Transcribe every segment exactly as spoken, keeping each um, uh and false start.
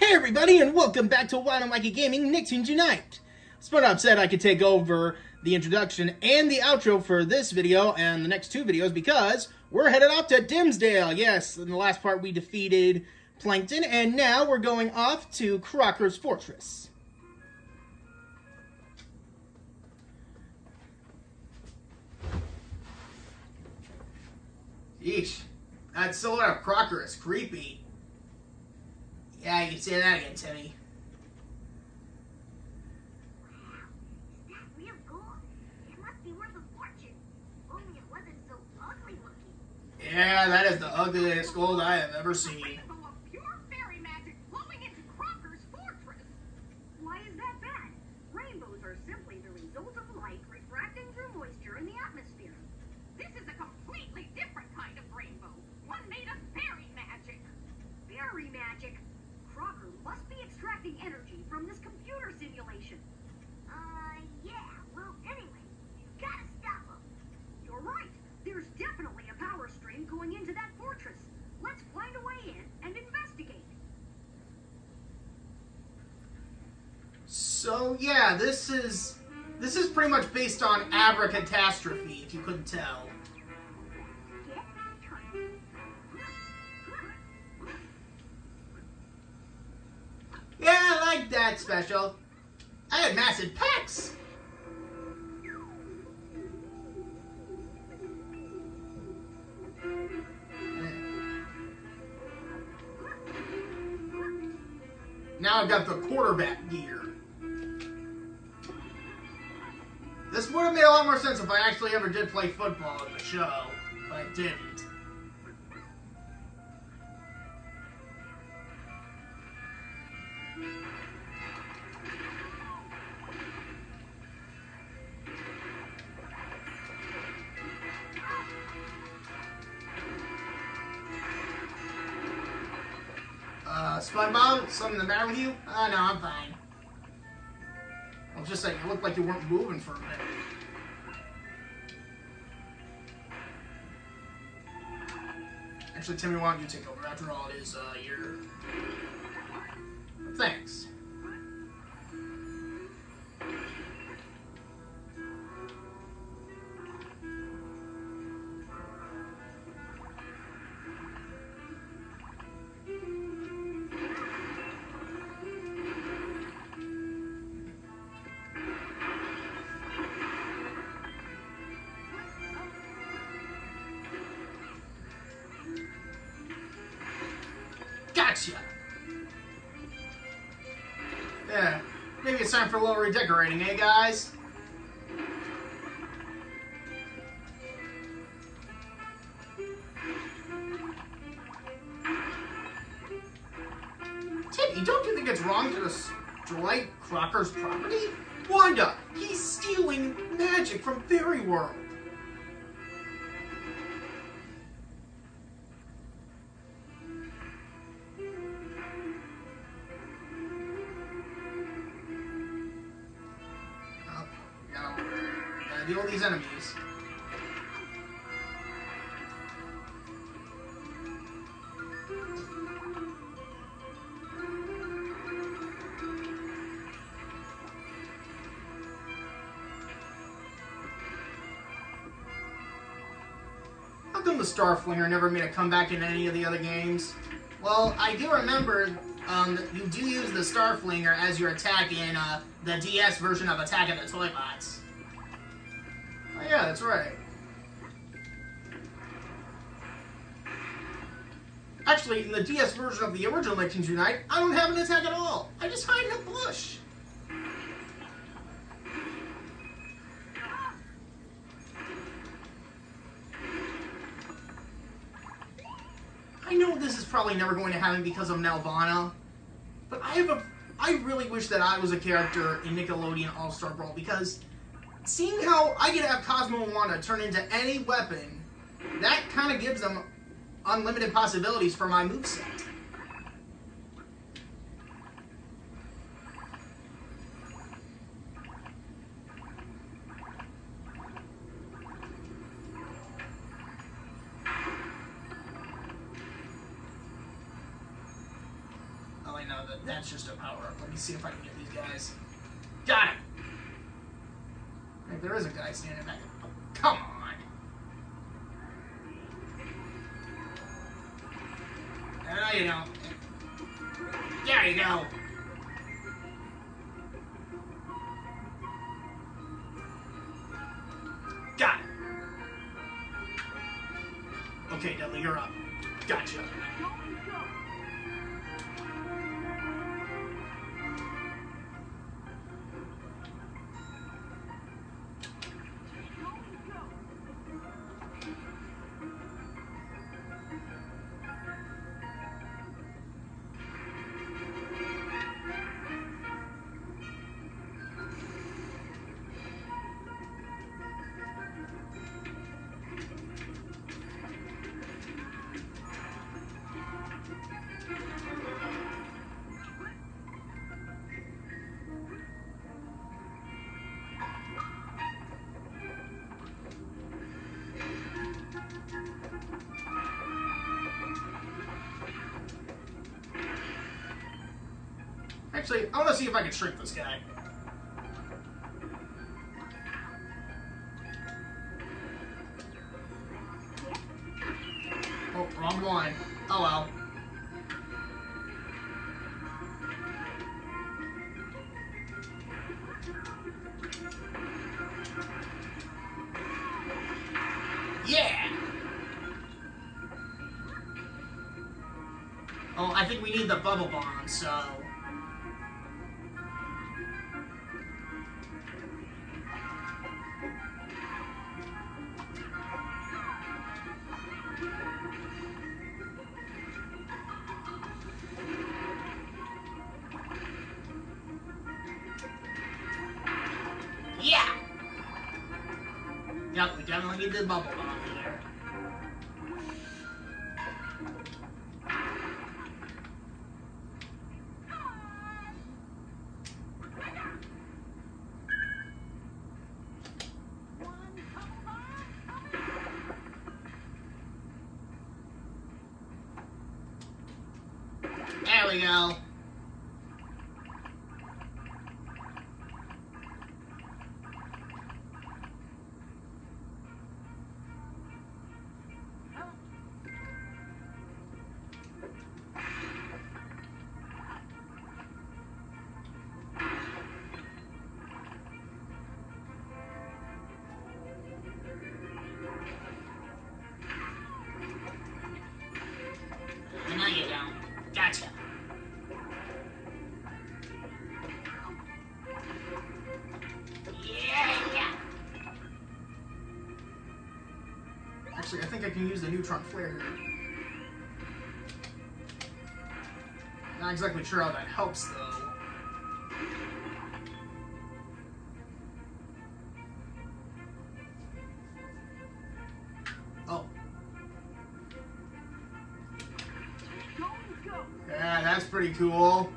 Hey everybody, and welcome back to Wild and Wacky Gaming Nicktoons Unite. SpongeBob said I could take over the introduction and the outro for this video and the next two videos because we're headed off to Dimsdale. Yes, in the last part we defeated Plankton, and now we're going off to Crocker's Fortress. Yeesh, that silhouette of Crocker is creepy. Yeah, you can say that again, Timmy. Wow, is that real gold? It must be worth a fortune. Only it wasn't so ugly looking. Yeah, that is the ugliest gold I have ever seen. Rainbow of pure fairy magic flowing into Crocker's fortress. Why is that bad? Rainbows are simply the result of light refracting through moisture in the atmosphere. This is a completely different kind of rainbow, one made of fairy magic. Fairy magic? Crocker must be extracting energy from this computer simulation. Uh, yeah. Well, anyway, you gotta stop him. You're right. There's definitely a power stream going into that fortress. Let's find a way in and investigate. So yeah, this is this is pretty much based on Abracatastrophe, if you couldn't tell. Get turned. Yeah, I like that special. I had massive pecs. Now I've got the quarterback gear. This would have made a lot more sense if I actually ever did play football in the show, but I didn't. Uh, SpongeBob, something the matter with you? Uh, no, I'm fine. I was just saying, it looked like you weren't moving for a minute. Actually, Timmy, why don't you take over? After all, it is, uh, your... Thanks. Gotcha! Yeah, maybe it's time for a little redecorating, eh, guys? Timmy, don't you think it's wrong to destroy Crocker's property? Wanda, he's stealing magic from Fairy World. Deal with these enemies. How come the Starflinger never made a comeback in any of the other games? Well, I do remember um, that you do use the Starflinger as your attack in uh, the D S version of Attack of the Toybots. Oh yeah, that's right. Actually, in the D S version of the original Nicktoons Unite, I don't have an attack at all. I just hide in a bush. I know this is probably never going to happen because of Nelvana, but I have a. I really wish that I was a character in Nickelodeon All-Star Brawl because seeing how I can have Cosmo and Wanda turn into any weapon, that kind of gives them unlimited possibilities for my moveset. no, that, that's just a power-up. Let me see if I can get these guys. Got it! Like, there is a guy standing back. Oh, come on! No, you don't. There you go! Got it! Okay, Dudley, you're up. Gotcha. Actually, I want to see if I can shrink this guy. Oh, wrong one. Oh well. Yeah! Oh, I think we need the bubble bomb, so... Yeah! Yep, we definitely need the bubble bomb here. There we go. No, you don't. Gotcha. Yeah. Actually, I think I can use the neutron flare here. Not exactly sure how that helps, though. Oh. Yeah, that's pretty cool.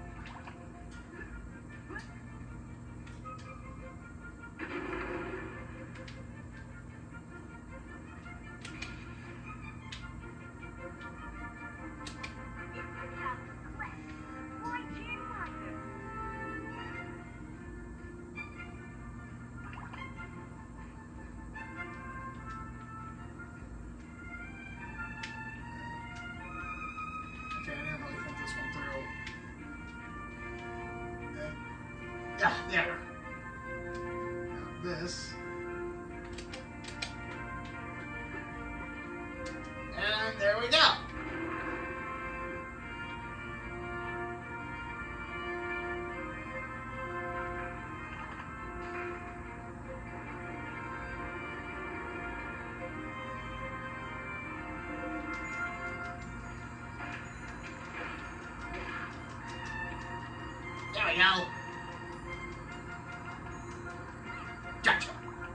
Yeah, there. Now this. And there we go. There we go. Gotcha.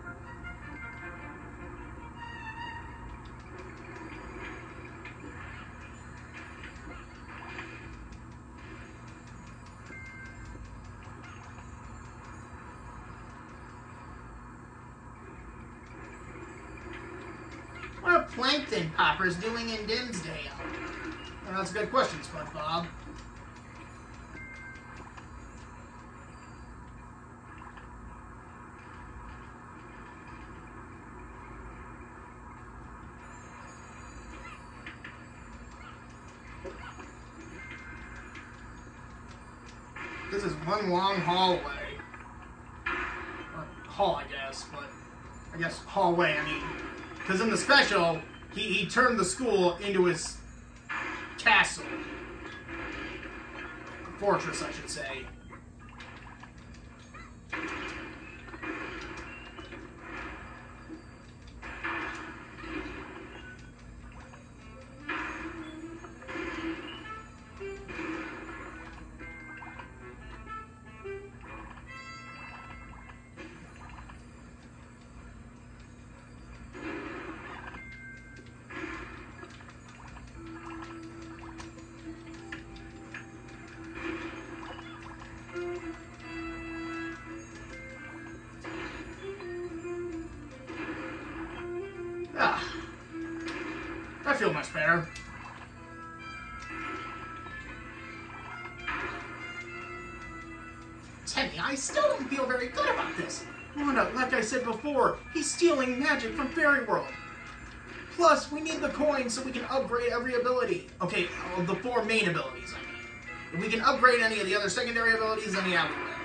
What are plankton poppers doing in Dimsdale? Well, that's a good question, SpongeBob. This is one long hallway. Or hall, I guess, but I guess hallway, I mean. Because in the special, he, he turned the school into his castle. Fortress, I should say. Ah, I feel much better. Teddy, I still don't feel very good about this. Wanda, like I said before, he's stealing magic from Fairy World. Plus, we need the coins so we can upgrade every ability. Okay, uh, the four main abilities, I mean. If we can upgrade any of the other secondary abilities, then yeah, we will.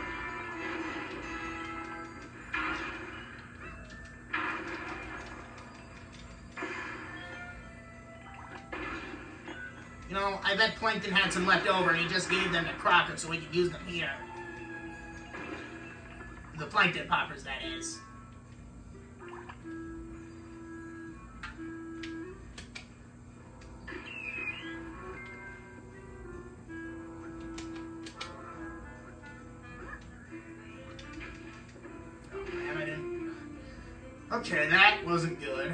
You know, I bet Plankton had some left over and he just gave them to Crocker so we could use them here. The Plankton Poppers, that is. Oh, damn, I didn't... Okay, that wasn't good.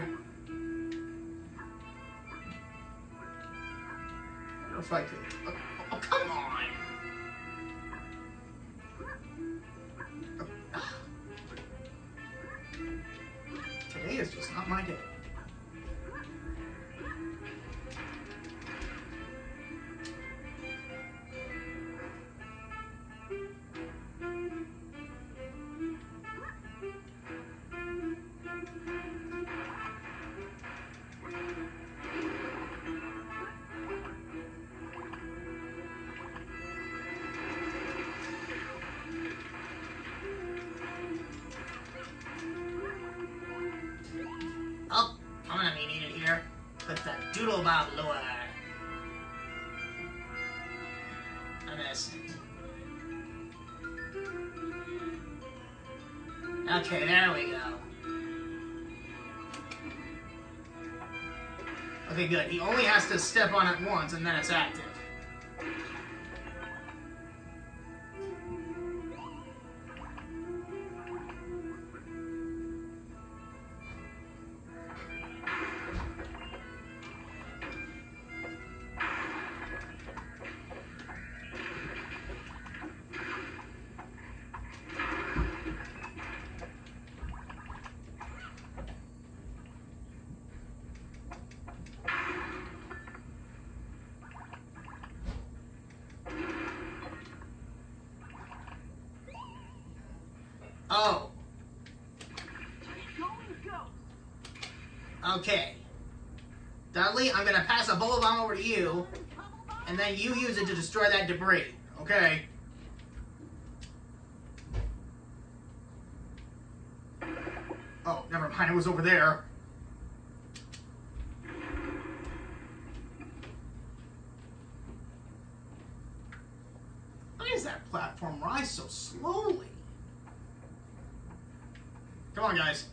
If I could. Oh, oh, come on! Oh, today is just not my day. Oh, I'm gonna be needed here with the Doodle Bob lure. I missed. Okay, there we go. Okay, good. He only has to step on it once and then it's active. Oh. Okay. Dudley, I'm gonna pass a bubble bomb over to you, and then you use it to destroy that debris. Okay. Oh, never mind, it was over there. Why does that platform rise so slowly? Come on, guys.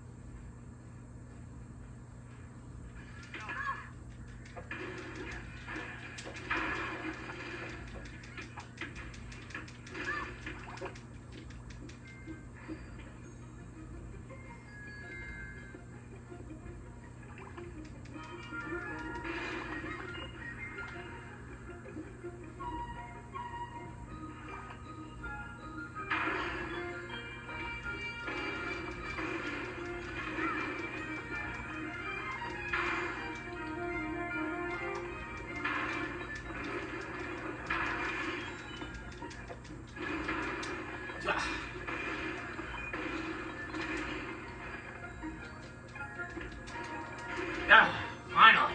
Ah, finally.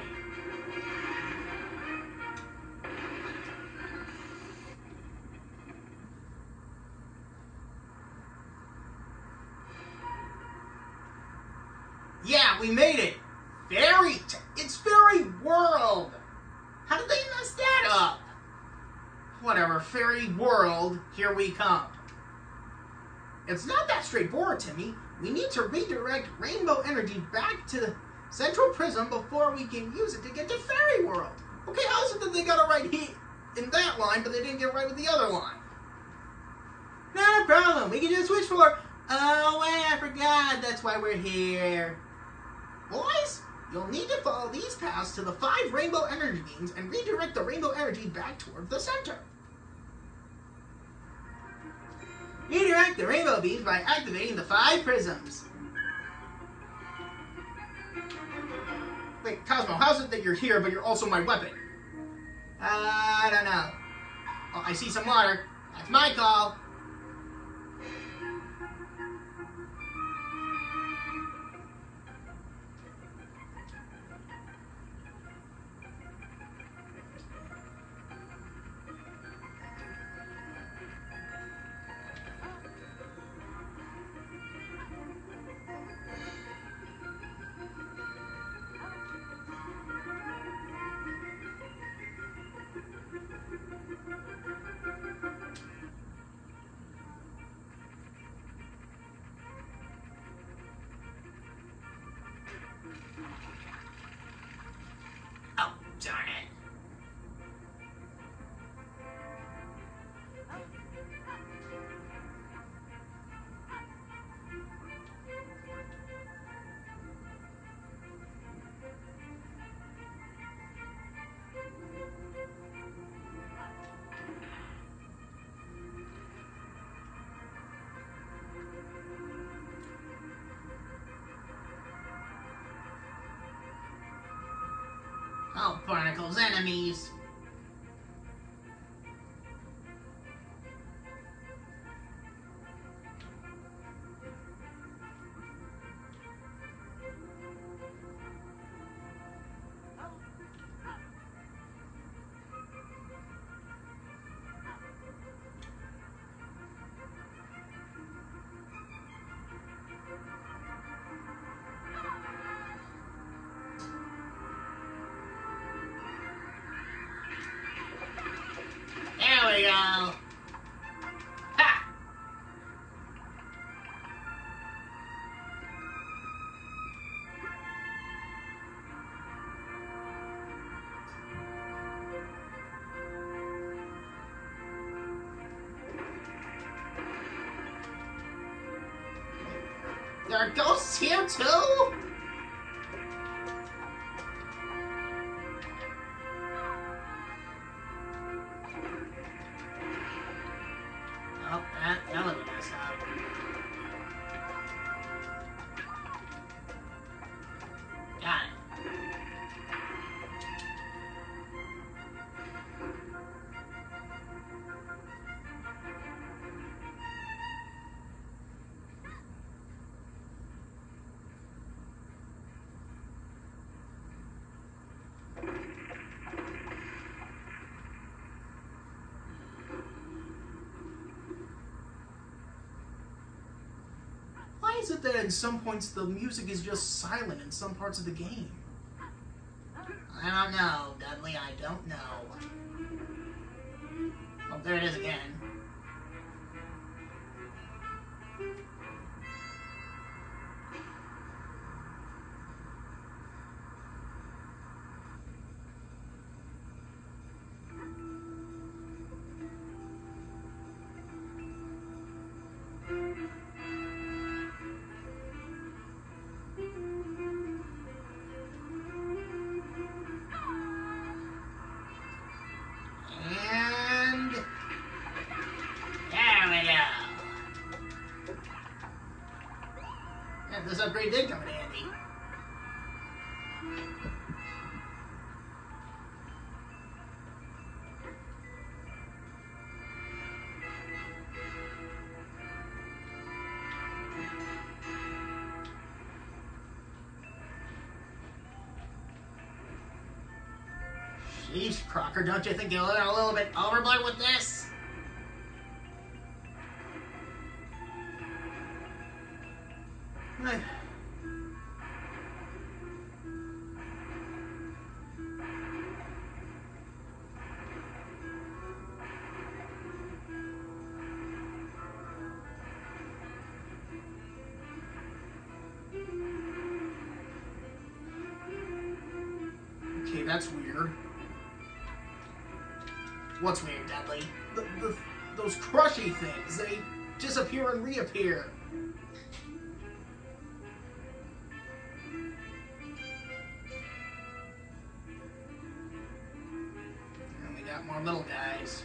we made it. Fairy, it's Fairy World. How did they mess that up? Whatever, Fairy World, here we come. It's not that straightforward, Timmy. We need to redirect rainbow energy back to the central prism before we can use it to get to Fairy World. Okay, how is it that they got it right here in that line, but they didn't get it right with the other line? Not a problem. We can just switch for... Oh, wait, I forgot. That's why we're here. Boys, you'll need to follow these paths to the five rainbow energy beams and redirect the rainbow energy back toward the center. Redirect the rainbow beams by activating the five prisms. Wait, Cosmo, how's it that you're here, but you're also my weapon? Uh, I don't know. Oh, I see some water. That's my call. Darn it. Oh, Barnacle's enemies. There we go. Ha! There are ghosts here too? Oh, that elevator's up. Got it. Why is it that in some points the music is just silent in some parts of the game? I don't know, Dudley, I don't know. Oh, there it is again. This upgrade did come in handy. Sheesh, Crocker, don't you think you're a little bit overboard with this? that's weird. What's weird, Dudley? The, the, those crushy things, they disappear and reappear. And we got more little guys.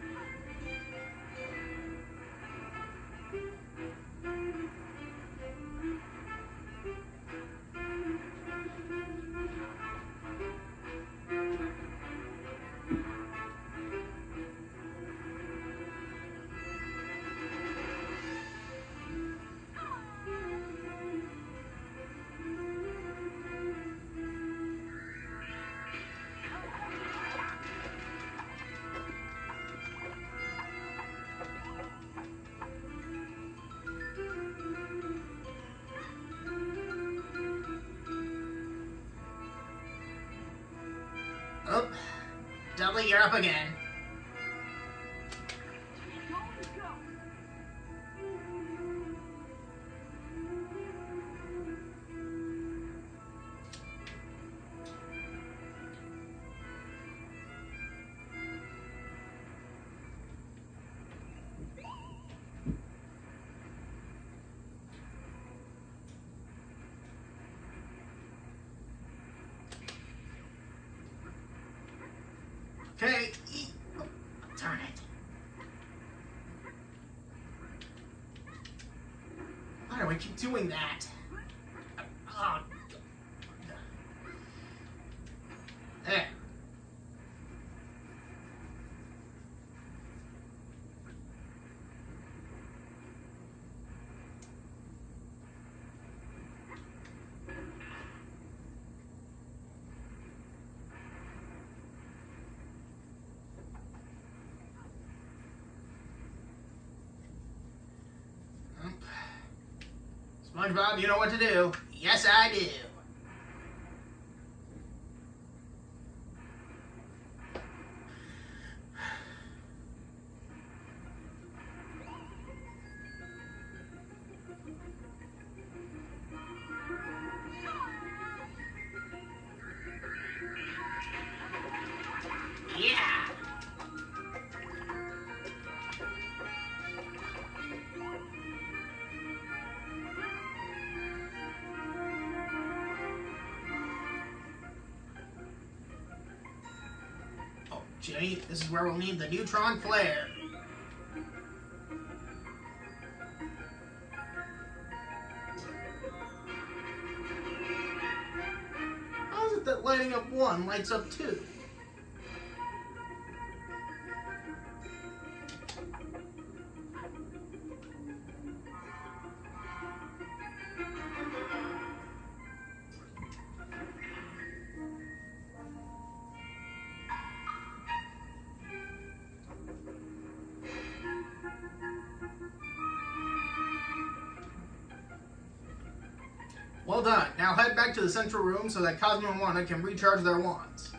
Oh, Dudley, you're up again. Okay, oh, darn it. Why do I keep doing that? Oh. There. SpongeBob, you know what to do. Yes, I do. Yeah. Jimmy, this is where we'll need the neutron flare. How is it that lighting up one lights up two? Well done. Now head back to the central room so that Cosmo and Wanda can recharge their wands.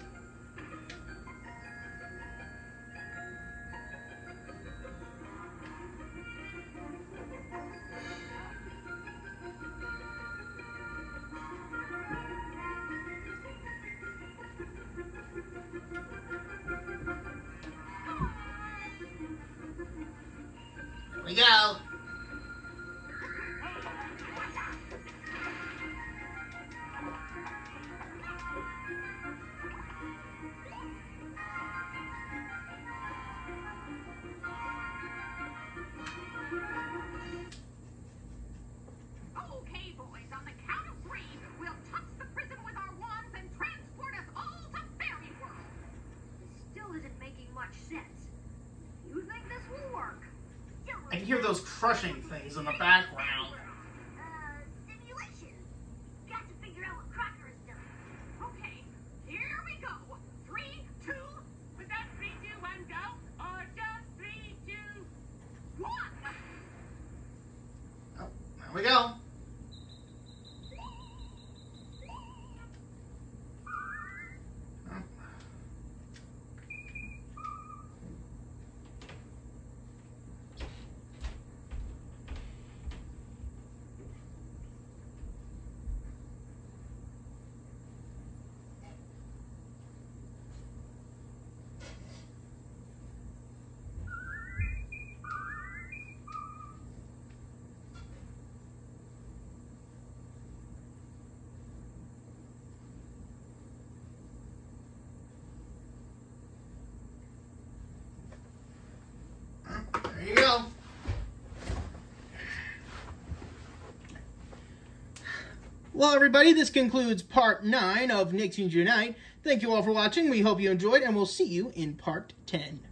Here we go. I can hear those crushing things in the background. Uh, simulation. Got to figure out what Crocker has done. Okay, here we go. Three, two. Was that three, two, one, go? Or just three, two, one? Oh, there we go. Well, everybody, this concludes part nine of Nicktoons Unite. Thank you all for watching. We hope you enjoyed, and we'll see you in part ten.